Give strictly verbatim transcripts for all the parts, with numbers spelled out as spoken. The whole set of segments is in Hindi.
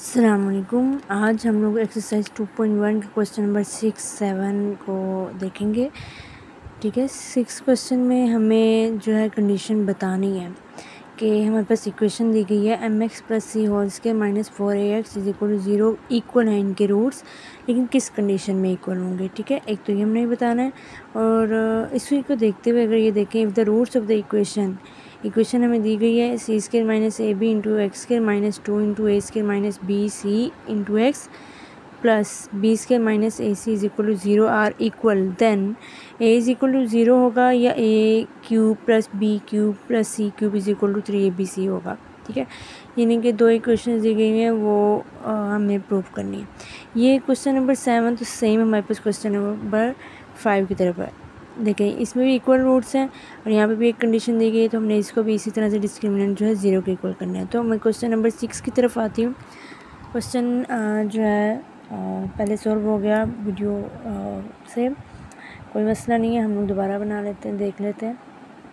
अस्सलाम वालेकुम। आज हम लोग एक्सरसाइज टू पॉइंट वन के क्वेश्चन नंबर सिक्स सेवन को देखेंगे। ठीक है, सिक्स क्वेश्चन में हमें जो है कंडीशन बतानी है कि हमारे पास इक्वेशन दी गई है M X plus C whole square minus four A X is equal to zero. Equal है इनके रूट्स, लेकिन किस कंडीशन में इक्वल होंगे। ठीक है, एक तो ये हमने बताना है। और इसी को देखते हुए अगर ये देखें, if the roots of the equation equation हमें दी गई है C square minus A B into X square minus two into A square minus B C into X plus B square minus A C is equal to zero are equal, then A is equal to zero होगा या A cube plus B cube plus C cube is equal to three A B C होगा। ठीक है, यानी कि दो इक्वेशन दी गई हैं वो आ, हमें प्रूव करनी है। ये क्वेश्चन नंबर सेवन तो सेम हमारे पास क्वेश्चन नंबर फाइव की तरफ है। देखें, इसमें भी इक्वल रूट्स हैं और यहाँ पे भी एक कंडीशन दी गई है, तो हमने इसको भी इसी तरह से डिस्क्रिमिनेंट जो है ज़ीरो के इक्वल करना है। तो मैं क्वेश्चन नंबर सिक्स की तरफ आती हूँ। क्वेश्चन जो है आ, पहले सॉल्व हो गया वीडियो आ, से, कोई मसला नहीं है, हम लोग दोबारा बना लेते हैं, देख लेते हैं।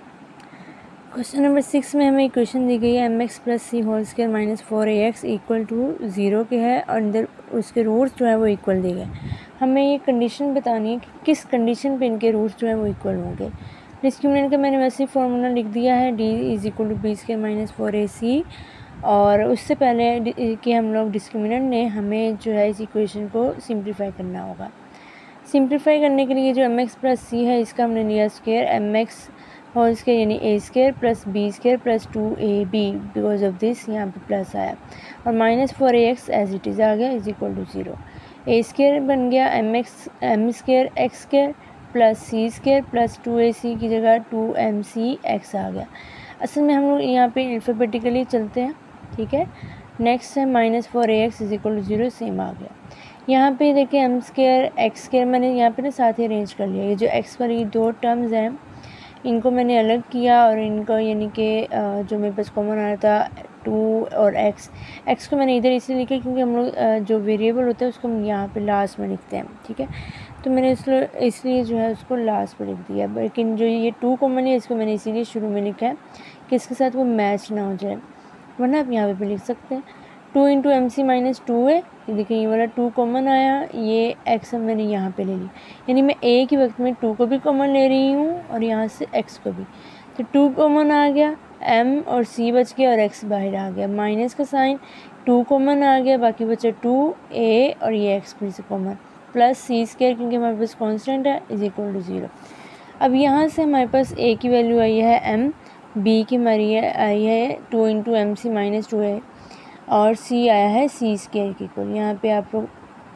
क्वेश्चन नंबर सिक्स में हमें इक्वेशन दी गई है M X plus C whole square minus four A X equal to zero के है और अंदर उसके रूट्स जो है वो इक्वल दिए गए। हमें ये कंडीशन बतानी है कि किस कंडीशन पे इनके रूट्स जो है वो इक्वल होंगे। डिस्क्रिमिनेंट का मैंने वैसे ही फार्मूला लिख दिया है, D is equal to B square minus four A C. और उससे पहले कि हम लोग डिस्क्रिमिनेंट ने हमें जो है इस इक्वेशन को सिंप्लीफाई करना होगा। सिंप्लीफाई करने के लिए जो एम एक्स प्लस सी है इसका हमने लिया square M X whole square यानी A square plus B square plus two A B, because of this यहाँ पे प्लस आया और minus four A X as it is आ गया is equal to zero. A square बन गया M X M square X square plus C square plus two A C की जगह टू एम सी एक्स आ गया। असल में हम लोग यहाँ पे अल्फ़ाबेटिकली चलते हैं। ठीक है, नेक्स्ट है minus four A X is equal to zero, same आ गया। यहाँ पे देखिए एम स्क्वायर एक्स स्क्वायर मैंने यहाँ पे ना साथ ही अरेंज कर लिया। ये जो एक्स वाली दो टर्म्स हैं इनको मैंने अलग किया और इनको यानी कि जो मेरे पास कॉमन आ रहा था टू और एक्स एक्स को मैंने इधर इसलिए लिखा क्योंकि हम लोग जो वेरिएबल होता है उसको हम यहाँ पे लास्ट में लिखते हैं। ठीक है, तो मैंने इसलिए इसलिए जो है उसको लास्ट पे लिख दिया, लेकिन जो ये टू कॉमन है इसको मैंने इसीलिए शुरू में लिखा है कि इसके साथ वो मैच ना हो जाए, वरना आप यहाँ पे लिख सकते हैं two into M C minus two है। देखिए ये वाला टू कॉमन आया, ये एक्स मैंने यहाँ पे ले ली, यानी मैं ए के वक्त में टू को भी कॉमन ले रही हूँ और यहाँ से एक्स को भी। तो टू कॉमन आ गया, एम और सी बच गया और एक्स बाहर आ गया, माइनस का साइन, टू कॉमन आ गया, बाकी बचा टू ए और ये एक्स फिर से कॉमन, प्लस सी स्क्वायर क्योंकि हमारे पास कॉन्स्टेंट है इज इक्वल टू ज़ीरो। अब यहाँ से हमारे पास ए की वैल्यू आई है एम, बी की हमारी आई है two into M C minus two है और सी आया है सी स्क्वायर के इक्वल। यहाँ पे आप लोग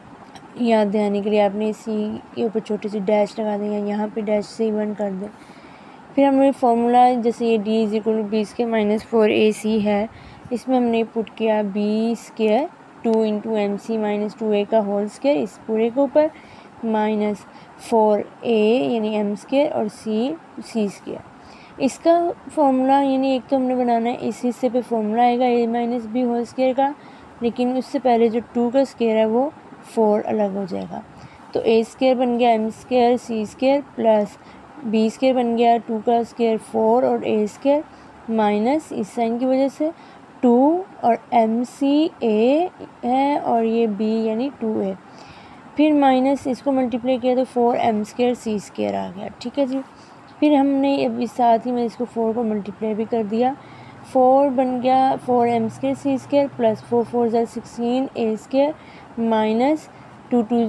याद दिलाने के लिए आपने सी के ऊपर छोटी सी डैश लगा दें या यहाँ पे डैश से वन कर दें। फिर हमने फार्मूला जैसे ये D is equal to B square minus four A C है, इसमें हमने पुट किया B square two into M C minus two A का होल स्क्वायर इस पूरे के ऊपर माइनस फोर ए यानी एम स्क्वायर और सी सी स्क्वायर। इसका फॉर्मूला यानी एक तो हमने बनाना है इस हिस्से पे फॉर्मूला आएगा A minus B whole square का, लेकिन उससे पहले जो टू का स्क्वायर है वो फोर अलग हो जाएगा। तो ए स्क्वायर बन गया M square C square plus B square बन गया टू का स्क्वायर फोर और ए स्क्वायर माइनस इस साइन की वजह से टू और एम सी ए है और ये बी यानी टू ए, फिर माइनस इसको मल्टीप्लाई किया तो four M square C square आ गया। ठीक है जी, फिर हमने अभी साथ ही में इसको फोर को मल्टीप्लाई भी कर दिया, फोर बन गया four M square C square plus four four ज़ार sixteen A square minus two two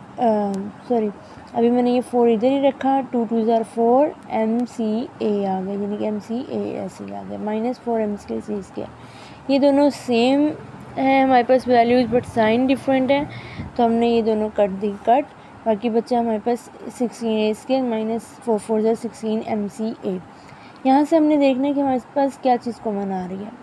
sorry अभी मैंने ये फोर इधर ही रखा, टू टू ज़ार फोर एम सी ए आ गया यानी कि एम सी ए ऐसे आ गया minus four M square C square. ये दोनों सेम है हमारे पास वैल्यूज़ बट साइन डिफरेंट है, तो हमने ये दोनों कट दी कट, बाकी बच्चा हमारे पास sixteen A square minus four four ज़ार सिक्सटीन एम सी ए। यहाँ से हमने देखना है कि हमारे पास क्या चीज़ कॉमन आ रही है।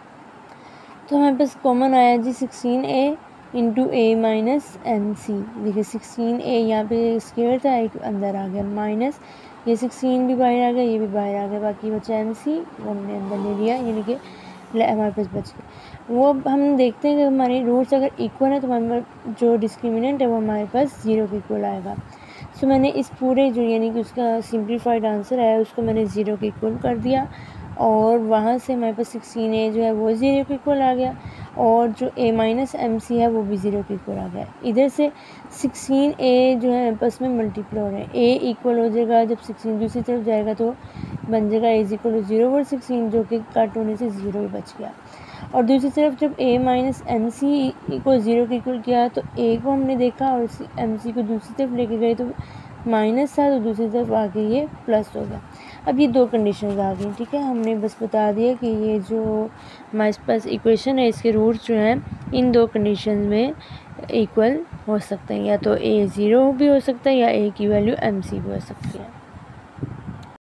तो हमारे पास कॉमन आया जी sixteen A into A minus M C. देखिए सिक्सटीन ए यहाँ पे स्क्वायर था, एक अंदर आ गया माइनस ये सिक्सटीन भी बाहर आ गया, ये भी बाहर आ गया, बाकी बचा एम सी वो हमने अंदर ले लिया, यानी कि हमारे पास बच गया। वो अब हम देखते हैं कि हमारे रूट्स अगर इक्वल है तो हमारे जो डिस्क्रिमिनेंट है वो हमारे पास ज़ीरो के इक्वल आएगा। सो मैंने इस पूरे जो यानी कि उसका सिंप्लीफाइड आंसर है उसको मैंने ज़ीरो के इक्वल कर दिया और वहाँ से हमारे पास सिक्सटीन ए जो है वो ज़ीरो के इक्वल आ गया और जो ए माइनस एम सी है वो भी ज़ीरो के इक्वल आ गया। इधर से सिक्सटीन ए जो है आपस में मल्टीप्लाई हो रहे हैं, ए इक्वल हो जाएगा जब सिक्सटीन दूसरी तरफ जाएगा तो बन जाएगा A is equal to zero और सिक्सटीन जो कि कट होने से ज़ीरो ही बच गया। और दूसरी तरफ जब a माइनस एम सी को ज़ीरो के इक्वल किया तो a को हमने देखा और एम सी को दूसरी तरफ लेके गए तो माइनस था तो दूसरी तरफ आके ये प्लस हो गया। अब ये दो कंडीशंस आ गई, ठीक है। हमने बस बता दिया कि ये जो हमारे पास इक्वेशन है इसके रूट्स जो हैं इन दो कंडीशंस में इक्वल हो सकते हैं, या तो a ज़ीरो भी हो सकता है या a की वैल्यू एम सी भी हो सकती है।